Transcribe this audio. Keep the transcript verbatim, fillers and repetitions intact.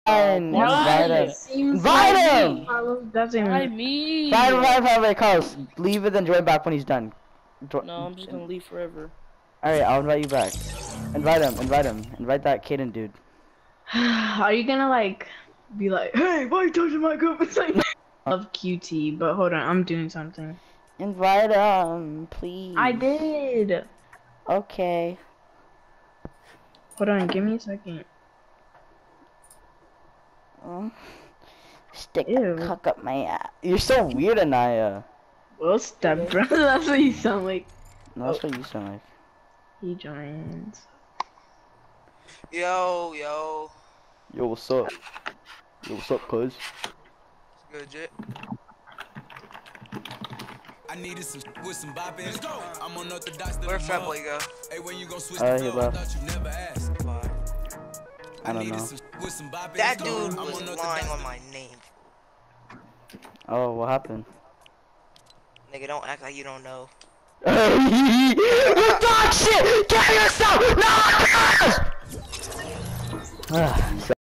Invite him. Invite him! Carlos doesn't. Why me? Invite him, invite him, invite him, Carlos. Leave it and join back when he's done. Jo No, I'm just gonna leave forever. Alright, I'll invite you back. Invite him, invite him. Invite that Kaden dude. Are you gonna like be like, hey, why are you touching my group? It's like love Q T, but hold on, I'm doing something. Invite him, please. I did. Okay. Hold on, give me a second. Um, stick Ew. a cock up my ass. You're so weird, Anaya. Well, step bro, that's what you sound like. No, that's what you sound like. He joins. Yo, yo. Yo, what's up? Yo, what's up, cuz? Good, Jit. I needed some with some bop in. Let's go. I'm unorthodox. Where'd Fat Boy go? Hey, when you gon' switch Uh, the he flow? I left. thought you never asked. I don't needed know. some with some bop in. That Let's go. dude I'm was unorthodox. lying on my name. Oh, what happened? Nigga, don't act like you don't know. You dog shit! Kill yourself!